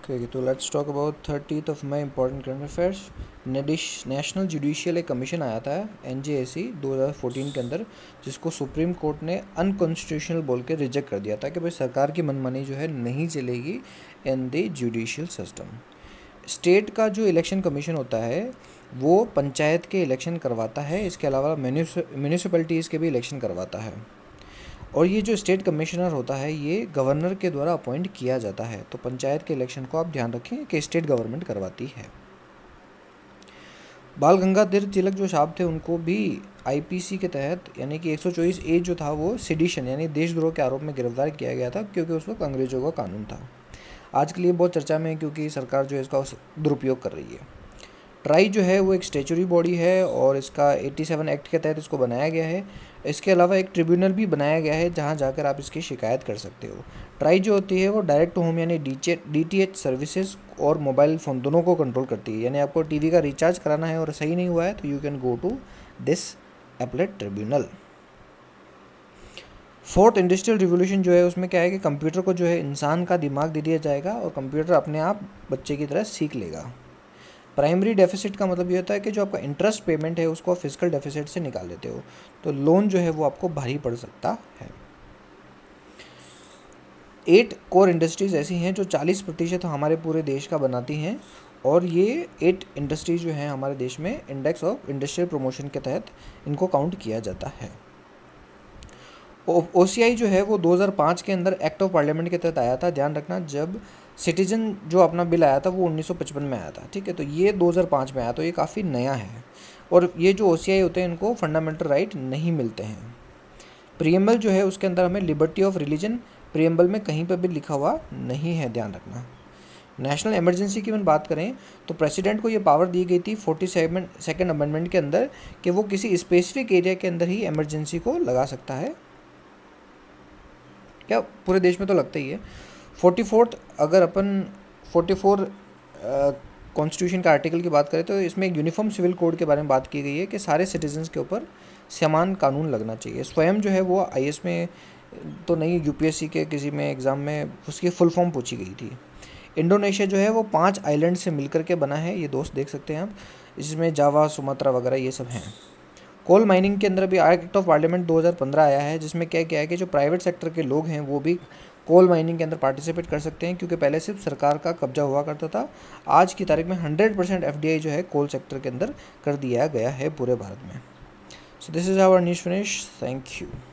Okay, तो let's talk about 30th of May important current affairs. National judicial एक commission आया था NJAC 2014 के अंदर, जिसको सुप्रीम कोर्ट ने अनकॉन्स्टिट्यूशनल बोल के रिजेक्ट कर दिया था कि भाई सरकार की मनमानी जो है नहीं चलेगी in the judicial system. State का जो इलेक्शन कमीशन होता है वो पंचायत के इलेक्शन करवाता है, इसके अलावा म्यूनिसिपैलिटीज़ के भी इलेक्शन करवाता है। और ये जो स्टेट कमिश्नर होता है ये गवर्नर के द्वारा अपॉइंट किया जाता है। तो पंचायत के इलेक्शन को आप ध्यान रखें कि स्टेट गवर्नमेंट करवाती है। बाल गंगाधर तिलक जो साहब थे उनको भी IPC के तहत यानी कि 124A जो था वो सेडिशन यानी देशद्रोह के आरोप में गिरफ्तार किया गया था, क्योंकि उस वक्त अंग्रेजों का कानून था। आज के लिए बहुत चर्चा में है क्योंकि सरकार जो है इसका दुरुपयोग कर रही है। ट्राई जो है वो एक स्टैच्यूटरी बॉडी है और इसका 87 एक्ट के तहत इसको बनाया गया है। इसके अलावा एक ट्रिब्यूनल भी बनाया गया है जहां जाकर आप इसकी शिकायत कर सकते हो। ट्राई जो होती है वो डायरेक्ट टू होम यानी DTH सर्विसेज और मोबाइल फ़ोन दोनों को कंट्रोल करती है। यानी आपको TV का रिचार्ज कराना है और सही नहीं हुआ है तो you can go to this appellate tribunal. Fourth industrial revolution जो है उसमें क्या है कि कंप्यूटर को जो है इंसान का दिमाग दे दिया जाएगा और कंप्यूटर अपने आप बच्चे की तरह सीख लेगा। प्राइमरी डेफिसिट का मतलब ये होता है कि जो आपका इंटरेस्ट पेमेंट है उसको आप फिजिकल डेफिसिट से निकाल देते हो, तो लोन जो है वो आपको भारी पड़ सकता है। 8 कोर इंडस्ट्रीज़ ऐसी हैं जो 40% हमारे पूरे देश का बनाती हैं, और ये 8 इंडस्ट्रीज जो हैं हमारे देश में इंडेक्स ऑफ इंडस्ट्रियल प्रमोशन के तहत इनको काउंट किया जाता है। OCI जो है वो 2005 के अंदर एक्ट ऑफ पार्लियामेंट के तहत आया था। ध्यान रखना, जब सिटीजन जो अपना बिल आया था वो 1955 में आया था, ठीक है, तो ये 2005 में आया, तो ये काफ़ी नया है। और ये जो OCI होते हैं इनको फंडामेंटल राइट नहीं मिलते हैं। प्रीएम्बल जो है उसके अंदर हमें लिबर्टी ऑफ रिलीजन प्रीएम्बल में कहीं पर भी लिखा हुआ नहीं है, ध्यान रखना। नेशनल इमरजेंसी की बात करें तो प्रेसिडेंट को ये पावर दी गई थी 42nd अमेंडमेंट के अंदर कि वो किसी स्पेसिफिक एरिया के अंदर ही इमरजेंसी को लगा सकता है। क्या पूरे देश में तो लगता ही है। 44th अगर अपन 44 कॉन्स्टिट्यूशन का आर्टिकल की बात करें तो इसमें एक यूनिफॉर्म सिविल कोड के बारे में बात की गई है कि सारे सिटीजन्स के ऊपर समान कानून लगना चाहिए। स्वयं जो है वो IAS में तो नहीं, UPSC के किसी में एग्ज़ाम में उसकी फुल फॉर्म पूछी गई थी। इंडोनेशिया जो है वो 5 आइलैंड से मिलकर के बना है, ये दोस्त देख सकते हैं आप, इसमें जावा, सुमात्रा वगैरह ये सब हैं। कोल माइनिंग के अंदर भी एक्ट ऑफ पार्लियामेंट 2015 आया है, जिसमें क्या किया है कि जो प्राइवेट सेक्टर के लोग हैं वो भी कोल माइनिंग के अंदर पार्टिसिपेट कर सकते हैं, क्योंकि पहले सिर्फ सरकार का कब्जा हुआ करता था। आज की तारीख में 100% FDI जो है कोल सेक्टर के अंदर कर दिया गया है पूरे भारत में। So this is our news finish. Thank you.